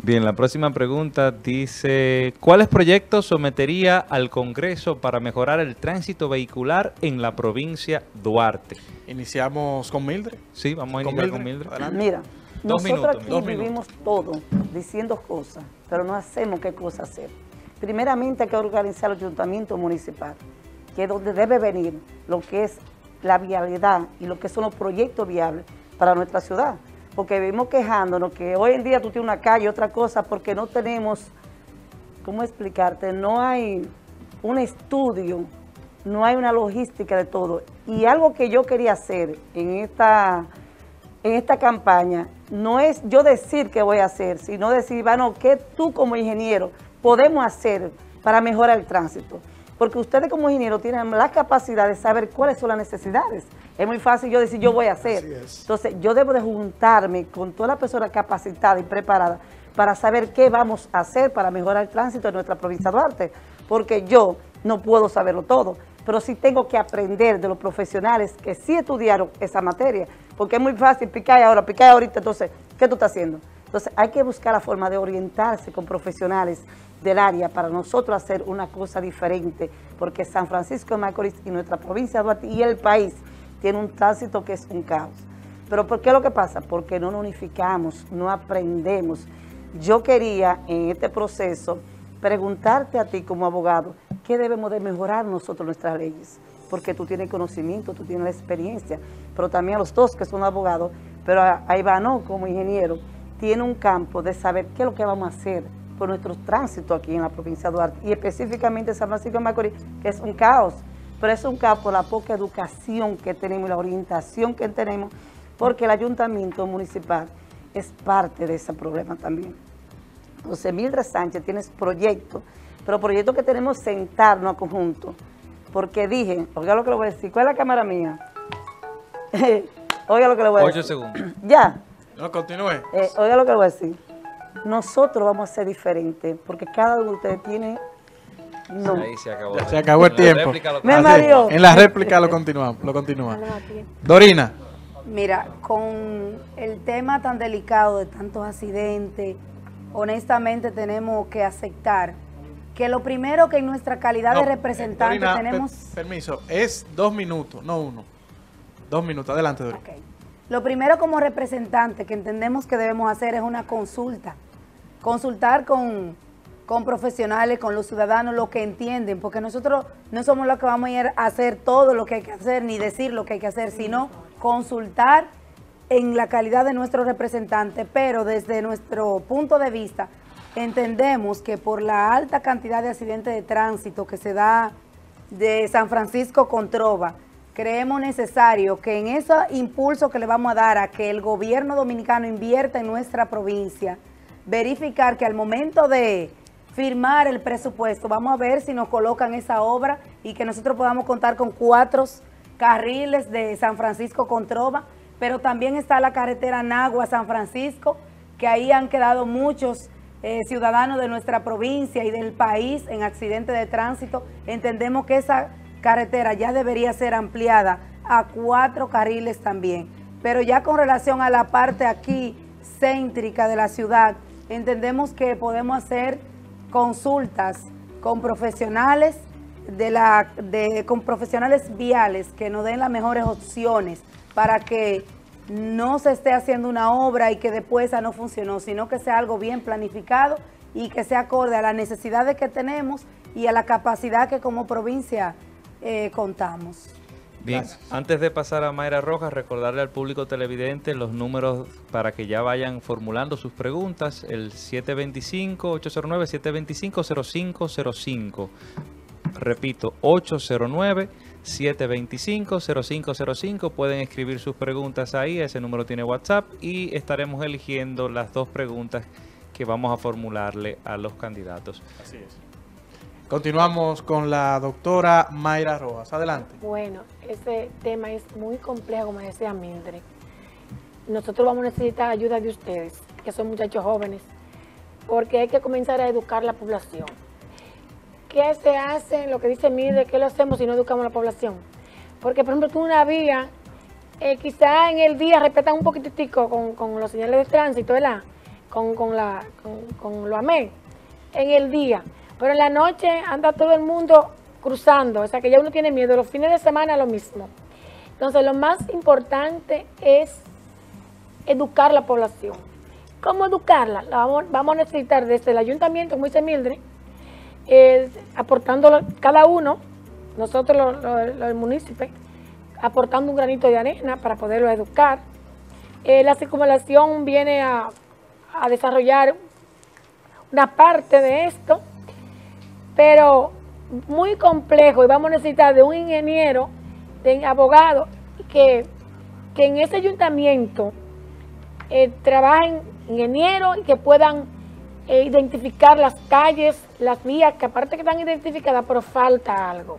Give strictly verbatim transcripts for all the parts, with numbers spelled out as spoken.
Bien, la próxima pregunta dice, ¿cuáles proyectos sometería al Congreso para mejorar el tránsito vehicular en la provincia Duarte? Iniciamos con Mildred. Sí, vamos a Con iniciar Mildred. con Mildred. Mira, Dos nosotros minutos, aquí dos vivimos todo diciendo cosas, pero no hacemos qué cosas hacer. Primeramente hay que organizar el ayuntamiento municipal, que es donde debe venir lo que es la vialidad y lo que son los proyectos viables para nuestra ciudad. Porque vivimos quejándonos que hoy en día tú tienes una calle, otra cosa, porque no tenemos, ¿cómo explicarte? No hay un estudio, no hay una logística de todo. Y algo que yo quería hacer en esta, en esta campaña, no es yo decir qué voy a hacer, sino decir, bueno, ¿qué tú como ingeniero podemos hacer para mejorar el tránsito? Porque ustedes como ingenieros tienen la capacidad de saber cuáles son las necesidades. Es muy fácil yo decir, yo voy a hacer. Entonces, yo debo de juntarme con toda la persona capacitada y preparada para saber qué vamos a hacer para mejorar el tránsito en nuestra provincia de Duarte. Porque yo no puedo saberlo todo, pero sí tengo que aprender de los profesionales que sí estudiaron esa materia. Porque es muy fácil picar ahora, picar ahorita, entonces, ¿qué tú estás haciendo? Entonces, hay que buscar la forma de orientarse con profesionales del área para nosotros hacer una cosa diferente, porque San Francisco de Macorís y nuestra provincia de Duarte y el país tiene un tránsito que es un caos. ¿Pero por qué es lo que pasa? Porque no nos unificamos, no aprendemos. Yo quería en este proceso preguntarte a ti como abogado, ¿qué debemos de mejorar nosotros nuestras leyes? Porque tú tienes conocimiento, tú tienes la experiencia, pero también a los dos que son abogados, pero a, a Ivano como ingeniero, tiene un campo de saber qué es lo que vamos a hacer por nuestro tránsito aquí en la provincia de Duarte y específicamente San Francisco de Macorís, que es un caos, pero es un caos por la poca educación que tenemos y la orientación que tenemos, porque el ayuntamiento municipal es parte de ese problema también. Entonces, Mildred Sánchez tiene proyectos, pero proyectos que tenemos sentarnos a conjunto, porque dije, oiga lo que le voy a decir, ¿cuál es la cámara mía? Oiga lo que le voy a decir. Ocho segundos. Ya. No, continúe. Eh, oiga lo que le voy a decir. Nosotros vamos a ser diferentes, porque cada uno de ustedes tiene... No. Ahí se acabó. Se acabó el En la tiempo. réplica lo- Me Así, mareó. en la réplica lo continuamos, lo continúa. Dorina. Mira, con el tema tan delicado de tantos accidentes, honestamente tenemos que aceptar que lo primero que en nuestra calidad No, de representante Dorina, tenemos... per- permiso, es dos minutos, no uno. Dos minutos, adelante, Dorina. Ok. Lo primero como representante que entendemos que debemos hacer es una consulta. Consultar con, con profesionales, con los ciudadanos, lo que entienden, porque nosotros no somos los que vamos a ir a hacer todo lo que hay que hacer, ni decir lo que hay que hacer, sino consultar en la calidad de nuestro representante, pero desde nuestro punto de vista entendemos que por la alta cantidad de accidentes de tránsito que se da de San Francisco con Trova, creemos necesario que en ese impulso que le vamos a dar a que el gobierno dominicano invierta en nuestra provincia, verificar que al momento de firmar el presupuesto, vamos a ver si nos colocan esa obra y que nosotros podamos contar con cuatro carriles de San Francisco con Trova, pero también está la carretera Nagua-San Francisco, que ahí han quedado muchos eh, ciudadanos de nuestra provincia y del país en accidentes de tránsito. Entendemos que esa carretera ya debería ser ampliada a cuatro carriles también. Pero ya con relación a la parte aquí céntrica de la ciudad, entendemos que podemos hacer consultas con profesionales de la de con profesionales viales que nos den las mejores opciones para que no se esté haciendo una obra y que después esa no funcionó, sino que sea algo bien planificado y que sea acorde a las necesidades que tenemos y a la capacidad que como provincia eh, contamos. Bien, Gracias. antes de pasar a Mayra Rojas, recordarle al público televidente los números para que ya vayan formulando sus preguntas, el siete dos cinco, ocho cero nueve, siete dos cinco, cero cinco cero cinco. Repito, ocho cero nueve, siete dos cinco, cero cinco cero cinco. Pueden escribir sus preguntas ahí, ese número tiene WhatsApp y estaremos eligiendo las dos preguntas que vamos a formularle a los candidatos. Así es. Continuamos con la doctora Mayra Rojas. Adelante. Bueno, ese tema es muy complejo, como decía Mildred. Nosotros vamos a necesitar ayuda de ustedes, que son muchachos jóvenes, porque hay que comenzar a educar la población. ¿Qué se hace? Lo que dice Mildred, ¿qué lo hacemos si no educamos a la población? Porque, por ejemplo, tú una vía, eh, quizá en el día respetan un poquitico con, con los señales de tránsito, ¿verdad? con, con, la, con, con lo amén en el día, pero en la noche anda todo el mundo cruzando, o sea que ya uno tiene miedo, los fines de semana lo mismo. Entonces lo más importante es educar a la población. ¿Cómo educarla? La vamos, vamos a necesitar desde el ayuntamiento, como dice Mildred, eh, aportando cada uno, nosotros los, los, los municipios, aportando un granito de arena para poderlo educar. Eh, la circunvalación viene a, a desarrollar una parte de esto, pero muy complejo, y vamos a necesitar de un ingeniero, de abogado, que, que en ese ayuntamiento eh, trabajen ingenieros y que puedan eh, identificar las calles, las vías, que aparte que están identificadas, pero falta algo.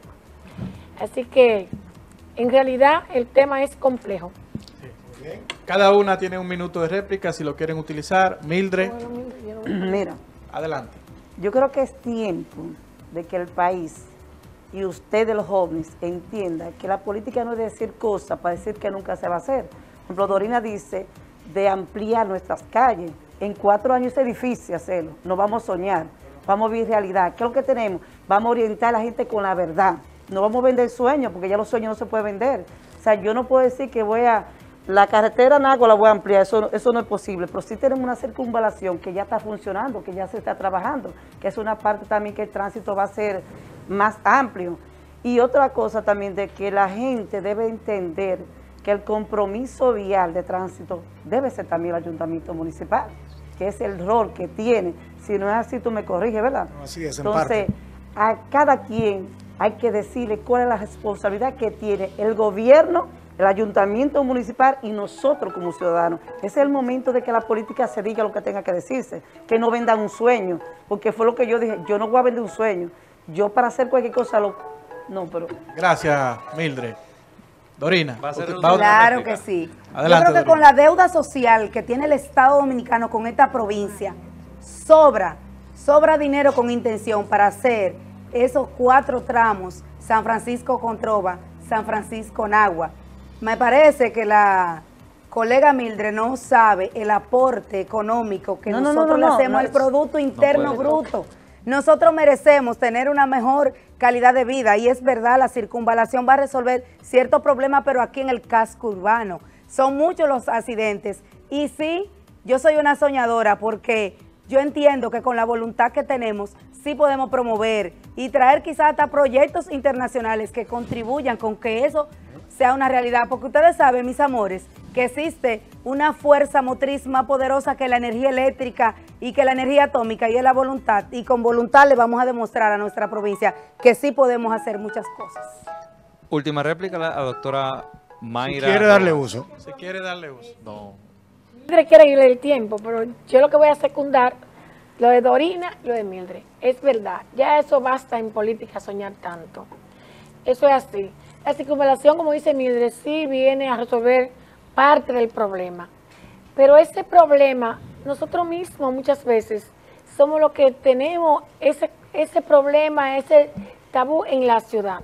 Así que en realidad el tema es complejo. Sí, bien. Cada una tiene un minuto de réplica si lo quieren utilizar. Mildred, Bueno, Mildred, yo no- Mira, adelante. yo creo que es tiempo de que el país y ustedes los jóvenes entiendan que la política no es decir cosas para decir que nunca se va a hacer. Por ejemplo, Dorina dice de ampliar nuestras calles. En cuatro años es difícil hacerlo. No vamos a soñar, vamos a vivir realidad. ¿Qué es lo que tenemos? Vamos a orientar a la gente con la verdad. No vamos a vender sueños, porque ya los sueños no se pueden vender. O sea, yo no puedo decir que voy a... La carretera Nago la voy a ampliar, eso, eso no es posible, pero sí tenemos una circunvalación que ya está funcionando, que ya se está trabajando, que es una parte también que el tránsito va a ser más amplio. Y otra cosa también de que la gente debe entender que el compromiso vial de tránsito debe ser también el ayuntamiento municipal, que es el rol que tiene. Si no es así, tú me corriges, ¿verdad? No, así es, en Entonces, parte. a cada quien hay que decirle cuál es la responsabilidad que tiene el gobierno, el ayuntamiento municipal y nosotros como ciudadanos. Ese es el momento de que la política se diga lo que tenga que decirse, que no vendan un sueño, porque fue lo que yo dije, yo no voy a vender un sueño, yo para hacer cualquier cosa lo... No, pero... Gracias, Mildred. Dorina. Va a ser usted- un- va a otra Claro réplica. que sí. Adelante, Yo creo que Dorina. con la deuda social que tiene el Estado Dominicano con esta provincia, sobra, sobra dinero con intención para hacer esos cuatro tramos, San Francisco con Trova, San Francisco Nagua. Me parece que la colega Mildred no sabe el aporte económico que No, no, no, nosotros no, le no, hacemos no al es- Producto Interno puede. Bruto. Nosotros merecemos tener una mejor calidad de vida y es verdad, la circunvalación va a resolver ciertos problemas, pero aquí en el casco urbano son muchos los accidentes. Y sí, yo soy una soñadora porque yo entiendo que con la voluntad que tenemos sí podemos promover y traer quizás hasta proyectos internacionales que contribuyan con que eso sea una realidad, porque ustedes saben, mis amores, que existe una fuerza motriz más poderosa que la energía eléctrica y que la energía atómica, y es la voluntad, y con voluntad le vamos a demostrar a nuestra provincia que sí podemos hacer muchas cosas. Última réplica a la a doctora Mayra. Quiere darle Rojas. uso. Si quiere darle uso. No. Mildred quiere irle el tiempo, pero yo lo que voy a secundar, lo de Dorina, lo de Mildred. Es verdad, ya eso basta en política soñar tanto. Eso es así. La circunvalación, como dice Mildred, sí viene a resolver parte del problema. Pero ese problema, nosotros mismos muchas veces somos los que tenemos ese, ese problema, ese tabú en la ciudad.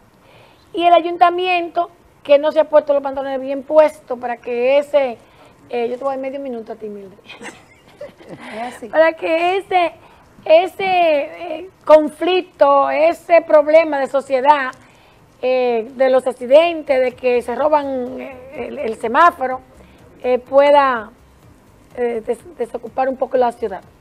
Y el ayuntamiento, que no se ha puesto los pantalones bien puestos para que ese... Eh, yo te voy a dar medio minuto a ti, Mildred. Es así. Para que ese, ese eh, conflicto, ese problema de sociedad, eh, de los accidentes, de que se roban eh, el, el semáforo, eh, pueda eh, des- desocupar un poco la ciudad.